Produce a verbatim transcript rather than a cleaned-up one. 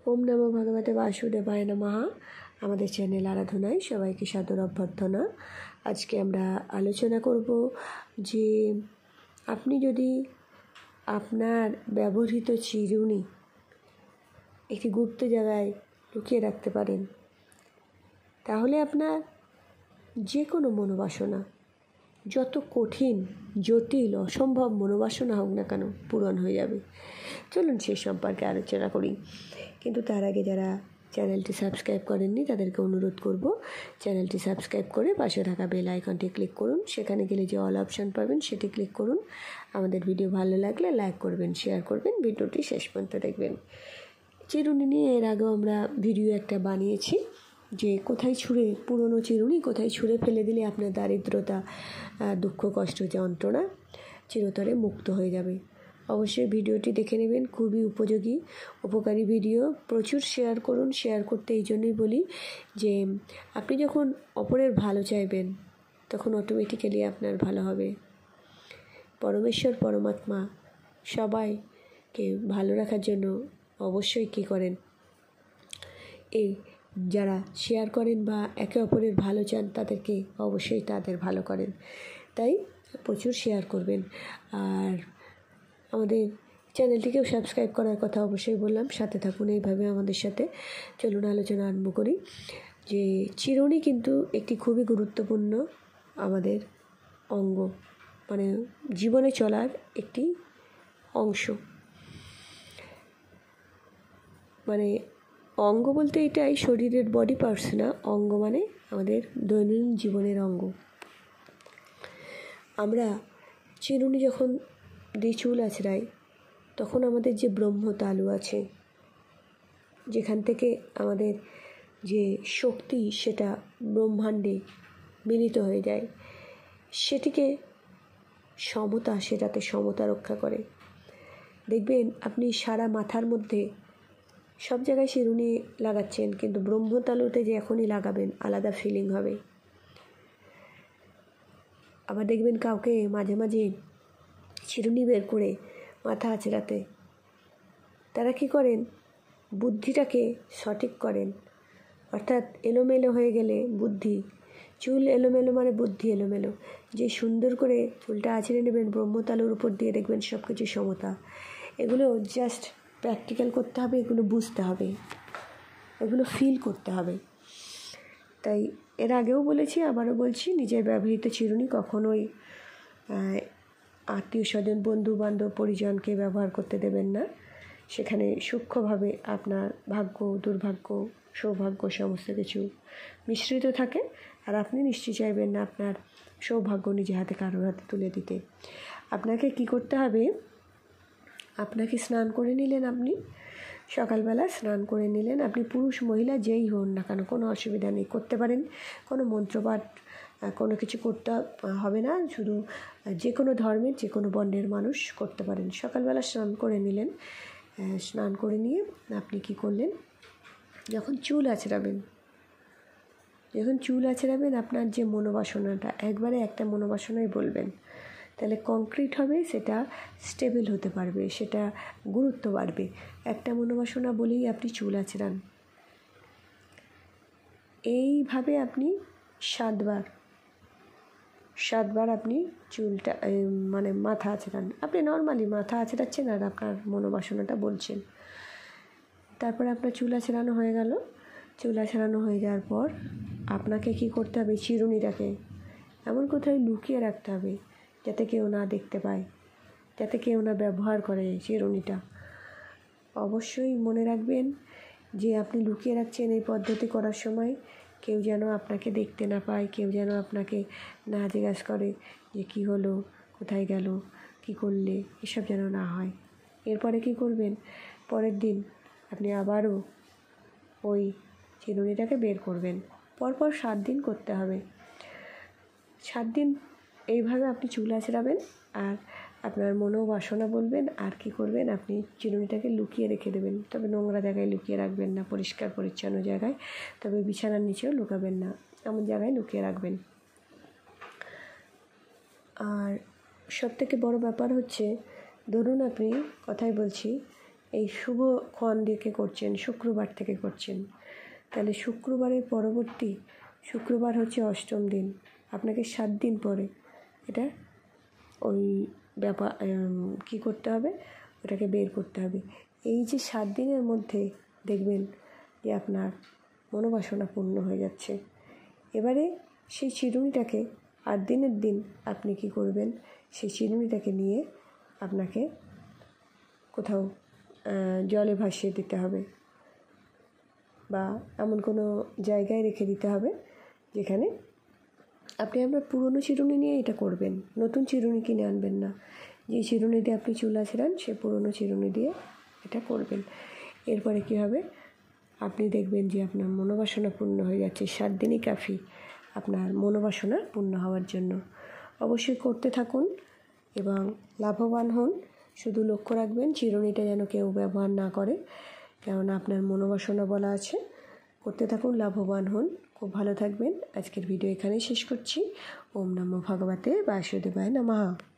ওম নমো ভগবতে বাসুদেবায় নমঃ। আমাদের চ্যানেল আরাধনায় সবাইকে সাদর অভ্যর্থনা। আজকে আমরা আলোচনা করব যে আপনি যদি আপনার ব্যবহৃত চিরুনি একটি গুপ্ত জায়গায় লুকিয়ে রাখতে পারেন, তাহলে আপনার যে কোনো মনোবাসনা, যত কঠিন জটিল অসম্ভব মনোবাসনা হোক না কেন, পূরণ হয়ে যাবে। চলুন সে সম্পর্কে আলোচনা করি। কিন্তু তার আগে যারা চ্যানেলটি সাবস্ক্রাইব করেননি তাদেরকে অনুরোধ করব, চ্যানেলটি সাবস্ক্রাইব করে পাশে থাকা বেল আইকনটি ক্লিক করুন। সেখানে গেলে যে অল অপশান পাবেন সেটি ক্লিক করুন। আমাদের ভিডিও ভালো লাগলে লাইক করবেন, শেয়ার করবেন, ভিডিওটি শেষ পর্যন্ত দেখবেন। চিরুনি নিয়ে এর আগেও আমরা ভিডিও একটা বানিয়েছি যে কোথায় ছুঁড়ে পুরনো চিরুনি কোথায় ছুঁড়ে ফেলে দিলে আপনার দারিদ্রতা, দুঃখ, কষ্ট, যন্ত্রণা চিরতরে মুক্ত হয়ে যাবে। অবশ্যই ভিডিওটি দেখে নেবেন, খুবই উপযোগী উপকারী ভিডিও। প্রচুর শেয়ার করুন। শেয়ার করতে এই জন্যই বলি যে আপনি যখন অপরের ভালো চাইবেন তখন অটোমেটিক্যালি আপনার ভালো হবে। পরমেশ্বর পরমাত্মা সবাইকে ভালো রাখার জন্য অবশ্যই কী করেন, এই যারা শেয়ার করেন বা একে অপরের ভালো চান তাদেরকে অবশ্যই তাদের ভালো করেন। তাই প্রচুর শেয়ার করবেন। আর আমাদের চ্যানেলটিকেও সাবস্ক্রাইব করার কথা অবশ্যই বললাম। সাথে থাকুন এইভাবে আমাদের সাথে। চলুন আলোচনা আরম্ভ করি। যে চিরুনি কিন্তু একটি খুবই গুরুত্বপূর্ণ আমাদের অঙ্গ, মানে জীবনে চলার একটি অংশ। মানে অঙ্গ বলতে এটাই শরীরের বডি পার্টস না, অঙ্গ মানে আমাদের দৈনন্দিন জীবনের অঙ্গ। আমরা চিরুনি যখন দিয়ে চুল আঁচড়াই তখন আমাদের যে ব্রহ্ম তালু আছে, যেখান থেকে আমাদের যে শক্তি সেটা ব্রহ্মাণ্ডে মিলিত হয়ে যায়, সেটিকে সমতা, সেটাতে সমতা রক্ষা করে। দেখবেন আপনি সারা মাথার মধ্যে সব জায়গায় চিরুনি লাগাচ্ছেন, কিন্তু ব্রহ্মতালুতে যে এখনই লাগাবেন আলাদা ফিলিং হবে। আবার দেখবেন কাউকে মাঝে মাঝে চিরুনি বের করে মাথা আঁচড়াতে, তারা কী করেন, বুদ্ধিটাকে সঠিক করেন। অর্থাৎ এলোমেলো হয়ে গেলে বুদ্ধি, চুল এলোমেলো মানে বুদ্ধি এলোমেলো। যে সুন্দর করে চুলটা আঁচড়ে নেবেন ব্রহ্মতালুর উপর দিয়ে, দেখবেন সব কিছু সমতা। এগুলো জাস্ট প্র্যাকটিক্যাল করতে হবে, এগুলো বুঝতে হবে, এগুলো ফিল করতে হবে। তাই এর আগেও বলেছি, আবারও বলছি, নিজের ব্যবহৃত চিরুনি কখনোই আত্মীয় স্বজন, বন্ধু বান্ধব, পরিজনকে ব্যবহার করতে দেবেন না। সেখানে সূক্ষ্মভাবে আপনার ভাগ্য, দুর্ভাগ্য, সৌভাগ্য সমস্ত কিছু মিশ্রিত থাকে। আর আপনি নিশ্চয়ই চাইবেন না আপনার সৌভাগ্য নিজে হাতে কারোর হাতে তুলে দিতে। আপনাকে কি করতে হবে, আপনাকে স্নান করে নিলেন, আপনি সকালবেলা স্নান করে নিলেন, আপনি পুরুষ মহিলা যেই হন না কেন কোনো অসুবিধা নেই, করতে পারেন। কোনো মন্ত্রপাঠ কোনো কিছু করতে হবে না, শুধু যে কোনো ধর্মের যে কোনো বর্ণের মানুষ করতে পারেন। সকালবেলা স্নান করে নিলেন, স্নান করে নিয়ে আপনি কি করলেন, যখন চুল আঁচড়াবেন যখন চুল আঁচড়াবেন আপনার যে মনোবাসনাটা, একবারে একটা মনোবাসনাই বলবেন, তাহলে কংক্রিট হবে, সেটা স্টেবল হতে পারবে, সেটা গুরুত্ব বাড়বে। একটা মনোবাসনা বলেই আপনি চুল আঁচড়ান। এইভাবে আপনি সাতবার সাতবার আপনি চুলটা মানে মাথা আঁচড়ান। আপনি নর্মালি মাথা আঁচড়াচ্ছেন আর আপনার মনোবাসনাটা বলছেন। তারপরে আপনার চুল আঁচড়ানো হয়ে গেল। চুল আঁচড়ানো হয়ে যাওয়ার পর আপনাকে কি করতে হবে, চিরুনিটাকে এমন কোথায় লুকিয়ে রাখতে হবে যাতে কেউ না দেখতে পায়, যাতে কেউ না ব্যবহার করে চিরুনিটা। অবশ্যই মনে রাখবেন যে আপনি লুকিয়ে রাখছেন এই পদ্ধতি করার সময় কেউ যেন আপনাকে দেখতে না পায়, কেউ যেন আপনাকে না জিজ্ঞাসা করে যে কী হলো, কোথায় গেল, কি করলে, এসব যেন না হয়। এরপরে কি করবেন, পরের দিন আপনি আবারও ওই চিরুনিটাকে বের করবেন। পরপর সাত দিন করতে হবে। সাত দিন এইভাবে আপনি চুল আঁচড়াবেন আর আপনার মনোবাসনা বলবেন। আর কি করবেন, আপনি চিরুনিটাকে লুকিয়ে রেখে দেবেন। তবে নোংরা জায়গায় লুকিয়ে রাখবেন না, পরিষ্কার পরিচ্ছন্ন জায়গায়। তবে বিছানার নিচেও লুকাবেন না, এমন জায়গায় লুকিয়ে রাখবেন। আর সবথেকে বড় ব্যাপার হচ্ছে, ধরুন আপনি কথাই বলছি, এই শুভক্ষণ দেখে করছেন, শুক্রবার থেকে করছেন, তাহলে শুক্রবারের পরবর্তী শুক্রবার হচ্ছে অষ্টম দিন, আপনাকে সাত দিন পরে এটা ওই ব্যাপার কী করতে হবে, ওটাকে বের করতে হবে। এই যে সাত দিনের মধ্যে দেখবেন যে আপনার মনোবাসনা পূর্ণ হয়ে যাচ্ছে। এবারে সেই চিরুনিটাকে আট দিনের দিন আপনি কি করবেন, সেই চিরুনিটাকে নিয়ে আপনাকে কোথাও জলে ভাসিয়ে দিতে হবে বা এমন কোনো জায়গায় রেখে দিতে হবে যেখানে আপনি আপনার পুরনো চিরুনি নিয়ে এটা করবেন, নতুন চিরুনি কিনে আনবেন না। যে চিরুনি দিয়ে আপনি চুল আঁচড়ান সে পুরনো চিরুনি দিয়ে এটা করবেন। এরপরে কী হবে, আপনি দেখবেন যে আপনার মনোবাসনা পূর্ণ হয়ে যাচ্ছে। সাত দিনই কাফি আপনার মনোবাসনা পূর্ণ হওয়ার জন্য। অবশ্যই করতে থাকুন এবং লাভবান হন। শুধু লক্ষ্য রাখবেন চিরুনিটা যেন কেউ ব্যবহার না করে, কেননা আপনার মনোবাসনা বলা আছে। করতে থাকুন, লাভবান হন, খুব ভালো থাকবেন। আজকের ভিডিও এখানেই শেষ করছি। ওম নমো ভগবতে বাসুদেবায় নমঃ।